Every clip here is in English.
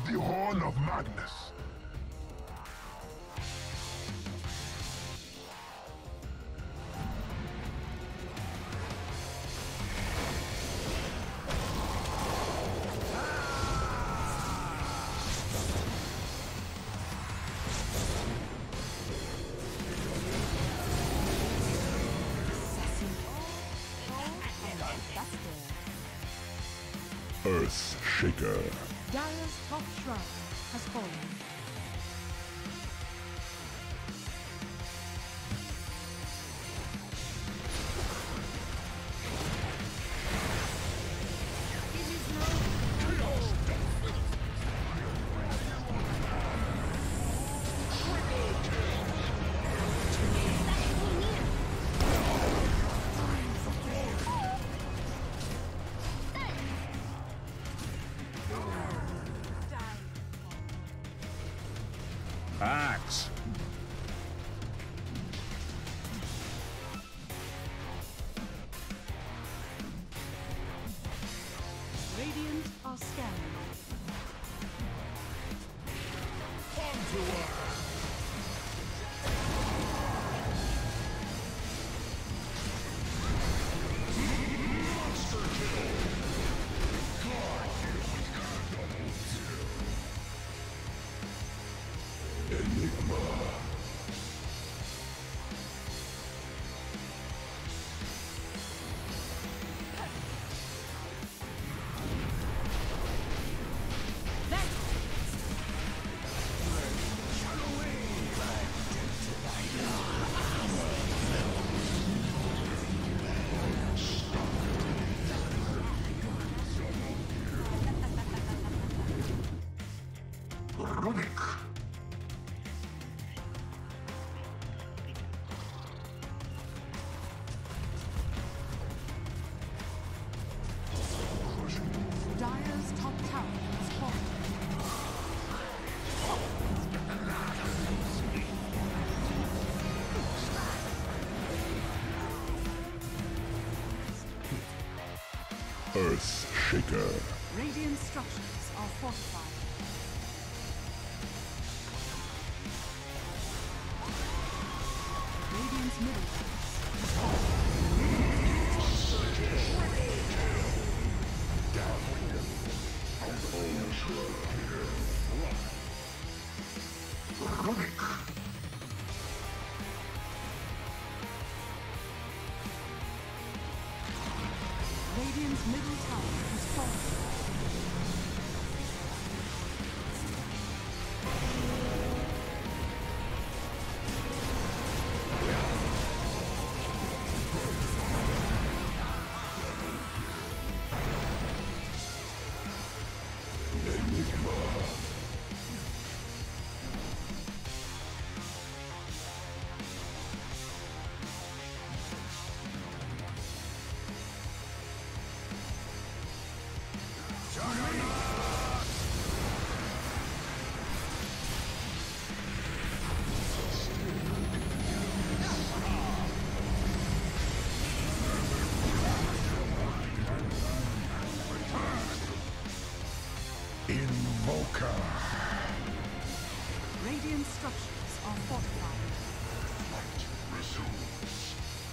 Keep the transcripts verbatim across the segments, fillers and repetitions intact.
The Horn of Madness. Earth Shaker. Dire's top shrine has fallen. Axe. Radiant are scanning. Onto us. Monster kill. God, double kill. Enigma. Runic. Dire's top tower has fallen. Earth Shaker. Radiant structures are fortified. Radiant's middle base is fallen. Runic. Radiant's middle tower has fallen. Invoker. Radiant structures are fortified. Light resumes.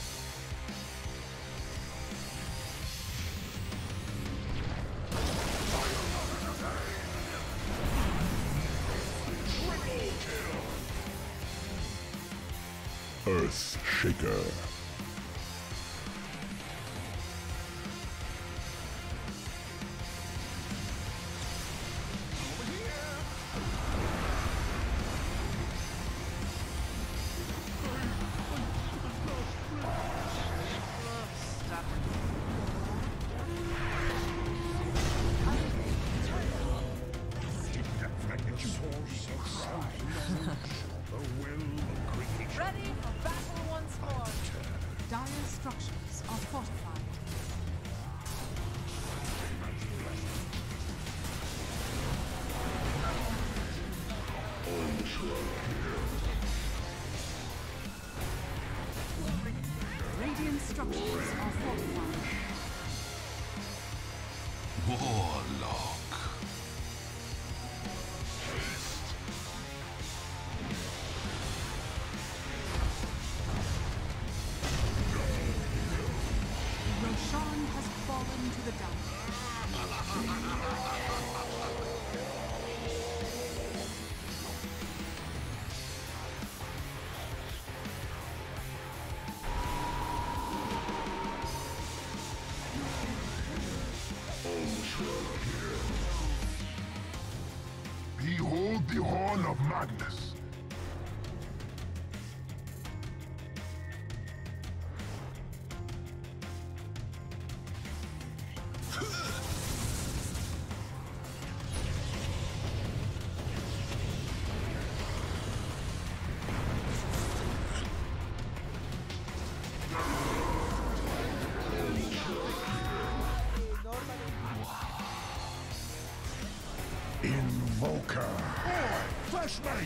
Triple kill. Earth Shaker. Ready for battle once more. Dire structures are fortified. Radiant structures are fortified. Warlock. the damage. Behold the Horn of Madness. Invoker. Boy, flashmate.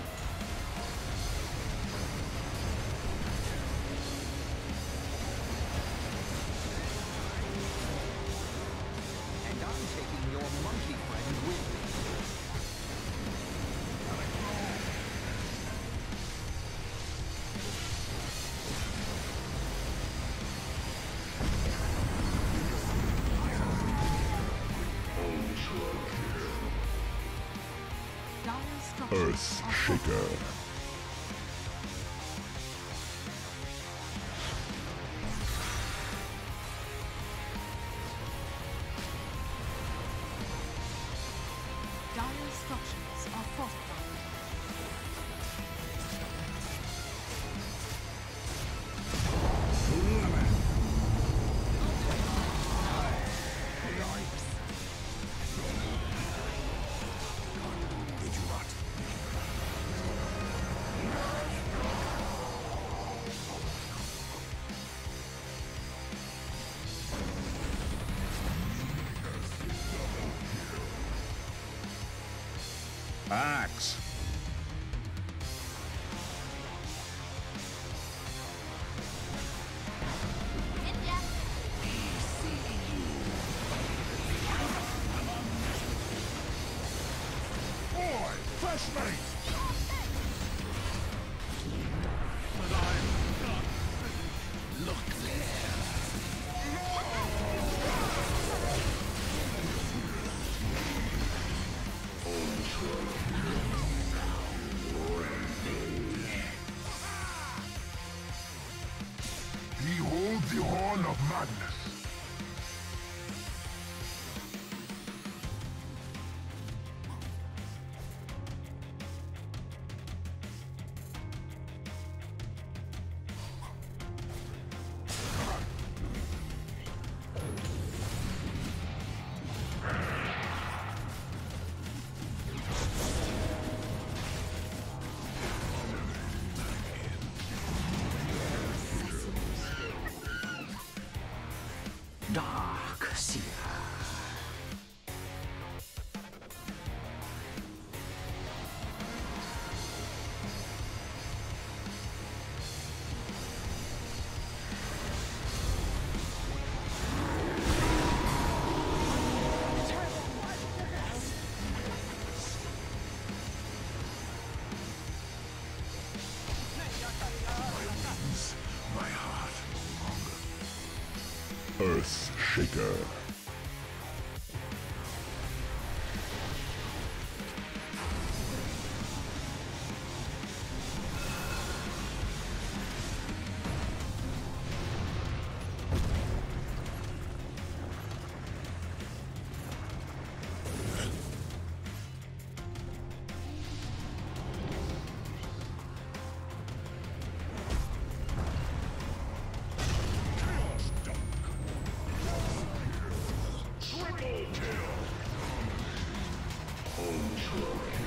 And I'm taking your monkey friend with me. Dire structures Earth are Shaker. Dire structures are fortified. Axe. Boy, flashmate. Behold the Horn of Madness. Dark Seer. My heart no longer. Earth Shaker. Triple kill. Ultra